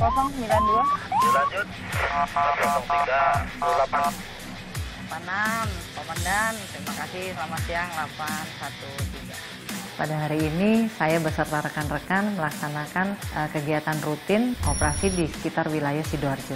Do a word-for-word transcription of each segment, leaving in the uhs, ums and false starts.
nol sembilan dua. Lanjut. nol tiga delapan. delapan enam, Komandan, terima kasih, selamat siang, delapan satu tiga. Pada hari ini saya beserta rekan-rekan melaksanakan uh, kegiatan rutin operasi di sekitar wilayah Sidoarjo.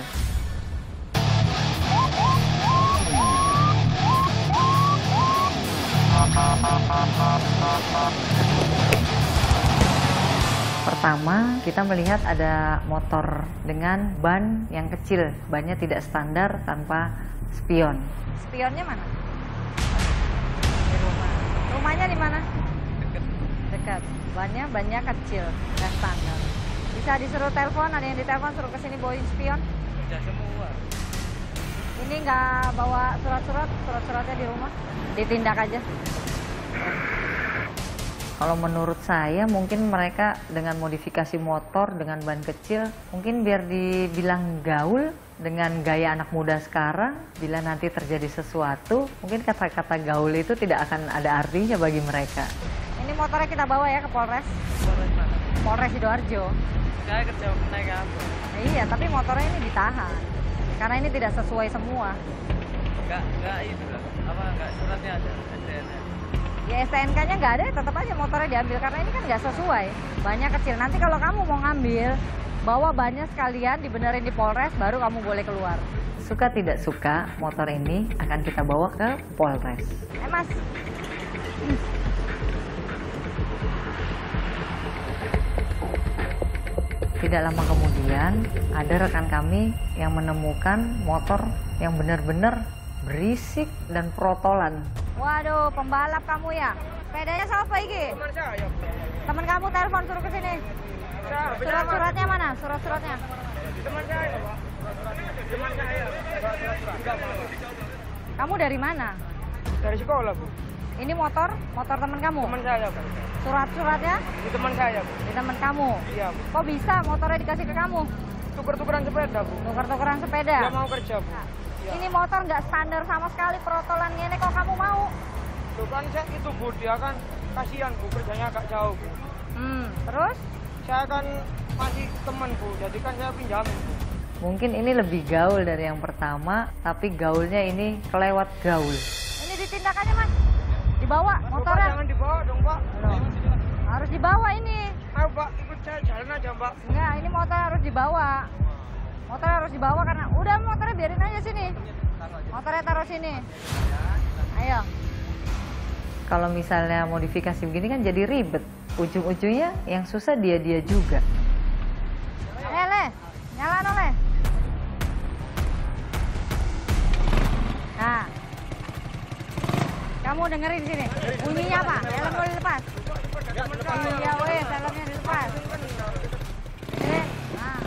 Pertama, kita melihat ada motor dengan ban yang kecil, bannya tidak standar tanpa spion. Spionnya mana? Di rumah. Rumahnya di mana? Dekat. Dekat. Bannya bannya kecil, nggak standar. Bisa disuruh telepon, ada yang ditelepon suruh kesini bawain spion? Sudah semua. Ini nggak bawa surat-surat, surat-suratnya di rumah? Ditindak aja. Kalau menurut saya mungkin mereka dengan modifikasi motor dengan ban kecil mungkin biar dibilang gaul dengan gaya anak muda sekarang, bila nanti terjadi sesuatu mungkin kata-kata gaul itu tidak akan ada artinya bagi mereka. Ini motornya kita bawa ya ke Polres. Polres mana? Polres Sidoarjo. Saya kerja naik apa? Nah, iya, tapi motornya ini ditahan karena ini tidak sesuai semua. Enggak, enggak itu lah. Apa enggak suratnya ada? S T N. Ya S T N K-nya nggak ada, tetap aja motornya diambil karena ini kan nggak sesuai. Bannya kecil. Nanti kalau kamu mau ngambil, bawa bannya sekalian, dibenerin di Polres, baru kamu boleh keluar. Suka tidak suka, motor ini akan kita bawa ke Polres. Eh mas. Tidak lama kemudian, ada rekan kami yang menemukan motor yang benar-benar berisik dan protolan. Waduh, pembalap kamu ya? Sepedanya siapa iki? Teman saya. Temen kamu telepon suruh ke sini. Surat-suratnya mana? Surat-suratnya. Teman saya, Pak. Teman saya. Kamu dari mana? Dari sekolah, Bu. Ini motor, motor temen kamu? Teman saya, Bu. Surat-suratnya Di teman saya, Bu. di temen kamu? Iya, Bu. Kok bisa motornya dikasih ke kamu? Tuker-tukeran sepeda, Bu. Tuker-tukeran sepeda? Dia mau kerja, Bu. Ya. Ini motor nggak standar sama sekali, perotolan ini kok kamu mau? Tuh kan saya itu, Bu. Dia kan kasihan, Bu. Kerjanya agak jauh, Bu. Hmm, terus? Saya kan masih teman, Bu. Jadi kan saya pinjamin, Bu. Mungkin ini lebih gaul dari yang pertama, tapi gaulnya ini kelewat gaul. Ini ditindak aja mas, dibawa Aduh, Pak, motornya. jangan dibawa dong, Pak. Loh, harus dibawa ini. Ayo, Pak. Ikut saya jalan aja, Pak. Enggak, ini motor harus dibawa. Motor harus dibawa karena udah motornya biarin aja sini. Motornya taruh sini. Ayo. Kalau misalnya modifikasi begini kan jadi ribet. Ujung-ujungnya yang susah dia-dia juga. Eh, Le. Nyala no, Le. Nah. Kamu dengerin di sini. Bunyinya apa? Helm boleh dilepas. Iya, weh, helmnya dilepas. Ini. Nah.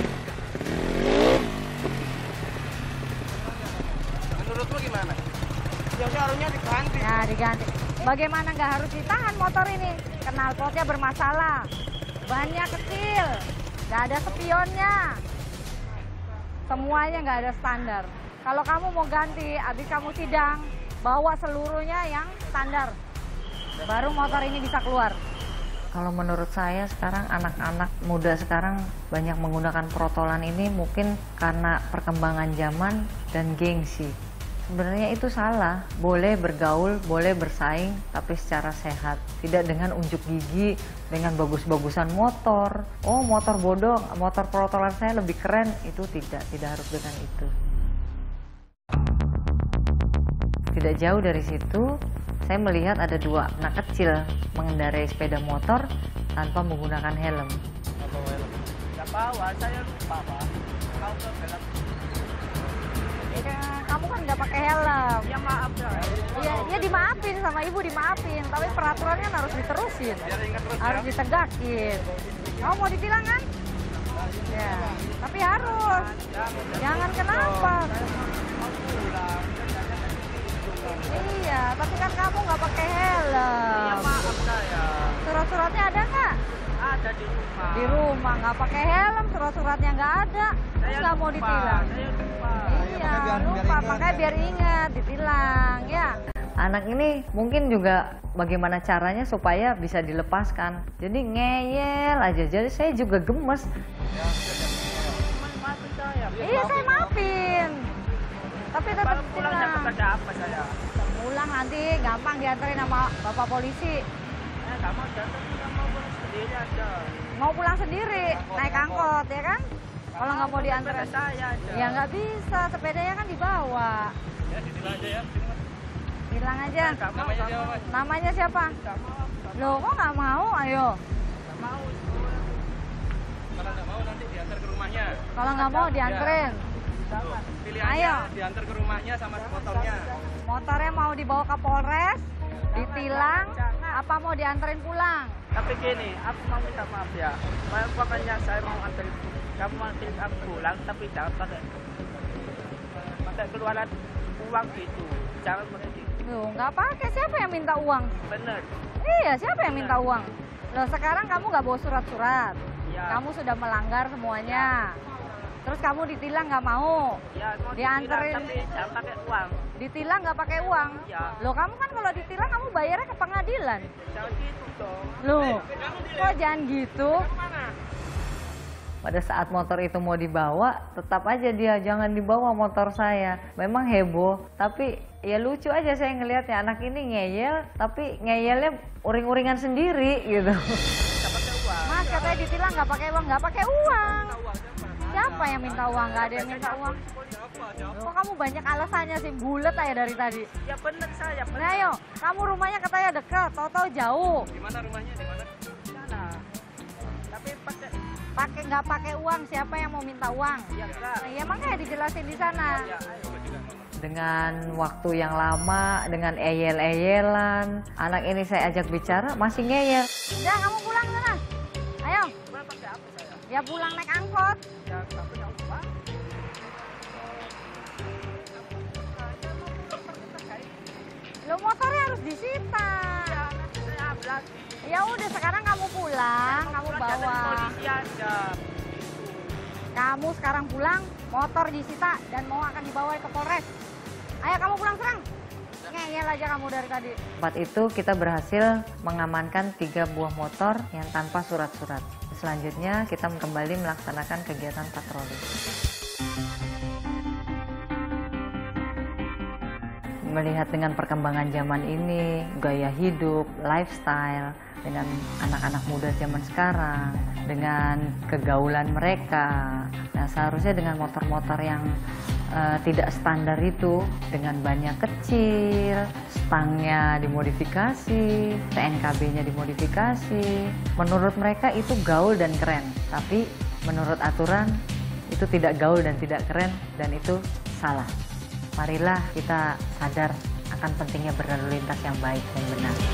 Menurutmu gimana? Ya harusnya diganti. Ya, diganti. Bagaimana nggak harus ditahan motor ini? Knalpotnya bermasalah. Bannya kecil. Nggak ada spionnya. Semuanya nggak ada standar. Kalau kamu mau ganti, habis kamu sidang, bawa seluruhnya yang standar. Baru motor ini bisa keluar. Kalau menurut saya sekarang anak-anak muda sekarang banyak menggunakan protolan ini mungkin karena perkembangan zaman dan gengsi. Sebenarnya itu salah, boleh bergaul, boleh bersaing, tapi secara sehat. Tidak dengan unjuk gigi, dengan bagus-bagusan motor. Oh, motor bodong, motor protolan saya lebih keren. Itu tidak, tidak harus dengan itu. Tidak jauh dari situ, saya melihat ada dua anak kecil mengendarai sepeda motor tanpa menggunakan helm. Ya bawa, saya lupa, Pak. Kau ke helm. Ya, kamu kan nggak pakai helm. Ya maaf ya. Ya, ya dimaafin sama ibu, dimaafin. Tapi peraturannya harus diterusin. Biar ingat terus Harus ya. ditegakin. Kamu mau ditilang kan? Ya, tapi harus. Jangan kenapa. Iya, tapi kan kamu nggak pakai helm. Ya maaf saya. Surat-suratnya ada nggak? Ada di rumah. Di rumah nggak pakai helm, surat-suratnya nggak ada. Terus nggak mau ditilang. Saya lupa. Iya, lupa. Makanya biar ingat, ditilang. Ya. Anak ini mungkin juga bagaimana caranya supaya bisa dilepaskan. Jadi ngeyel aja. Jadi saya juga gemes. Iya, saya maafin. Tapi tetap Kalau pulang ditilang. dapat ada apa saya? Pulang nanti gampang diantarin sama bapak polisi. Eh, nggak mau jatuh, nggak mau pulang sendiri aja. Mau pulang sendiri, naik angkot ya kan? Kalau nggak mau diantarin. Sepeda saya aja. Ya nggak bisa, sepedanya kan dibawa. Ya, ditilang aja ya. Hilang aja. Nggak mau, Namanya nggak siapa, mau. Mas? Namanya siapa? Nggak mau, nggak Loh, kok nggak mau? Ayo. nggak mau. Kalau nggak mau nanti diantar ke rumahnya. Kalau nggak mau dianterin. Sama. Pilihannya Ayo. diantar ke rumahnya sama motornya. Motornya mau dibawa ke Polres, ditilang, apa mau dianterin pulang? Tapi gini, aku mau minta maaf ya. Pokoknya saya mau anterin, kamu mau anterin aku pulang, tapi jangan pakai pakai keluaran uang gitu. Jangan pakai gitu. Loh, nggak pakai. Siapa yang minta uang? Bener. Iya, siapa yang minta uang? Loh, sekarang kamu nggak bawa surat-surat. Ya. Kamu sudah melanggar semuanya. Terus kamu ditilang nggak mau. Ya, mau Dianterin. ditilang, tapi jangan pakai uang. Ditilang nggak pakai uang. Ya. Loh, kamu kan kalau ditilang kamu bayarnya ke pengadilan. Jangan gitu dong. Loh, kok jangan gitu? Pada saat motor itu mau dibawa, tetap aja dia jangan dibawa motor saya. Memang heboh, tapi ya lucu aja saya ngelihatnya anak ini ngeyel, tapi ngeyelnya uring-uringan sendiri gitu. Nggak pakai uang. Mas katanya ditilang nggak pakai uang, nggak pakai uang. Siapa yang minta uang? Nggak ada yang minta uang. Kok kamu banyak alasannya sih, bulet aja dari tadi. Ya bener saya, bener. Nah ayo, kamu rumahnya katanya dekat, tahu-tahu jauh. Di mana rumahnya? Di mana? Sana. Tapi pakai, Pakai nggak pakai uang, siapa yang mau minta uang? ya enggak. Nah, ya makanya dijelasin di sana. Ya, ayo. Dengan waktu yang lama, dengan eyel-eyelan, anak ini saya ajak bicara masih ngeyel. Udah, kamu pulang sana. Ayo, Pulang pakai apa saya? ya pulang naik angkot. Ya nggak punya uang. Lo motornya harus disita. Ya, nanti saya ambil lagi. Ya udah, sekarang kamu pulang, kamu Pulang jangan bawa. polisi aja. Kamu sekarang pulang, motor disita dan mau akan dibawa ke Polres. Ayo kamu pulang serang. Ngeyel aja kamu dari tadi. Tempat itu kita berhasil mengamankan tiga buah motor yang tanpa surat-surat. Selanjutnya kita kembali melaksanakan kegiatan patroli. Melihat dengan perkembangan zaman ini, gaya hidup, lifestyle, dengan anak-anak muda zaman sekarang, dengan kegaulan mereka. Nah, seharusnya dengan motor-motor yang uh, tidak standar itu, dengan bannya kecil, stangnya dimodifikasi, T N K B-nya dimodifikasi, menurut mereka itu gaul dan keren. Tapi menurut aturan itu tidak gaul dan tidak keren, dan itu salah. Marilah kita sadar akan pentingnya berlalu lintas yang baik dan benar.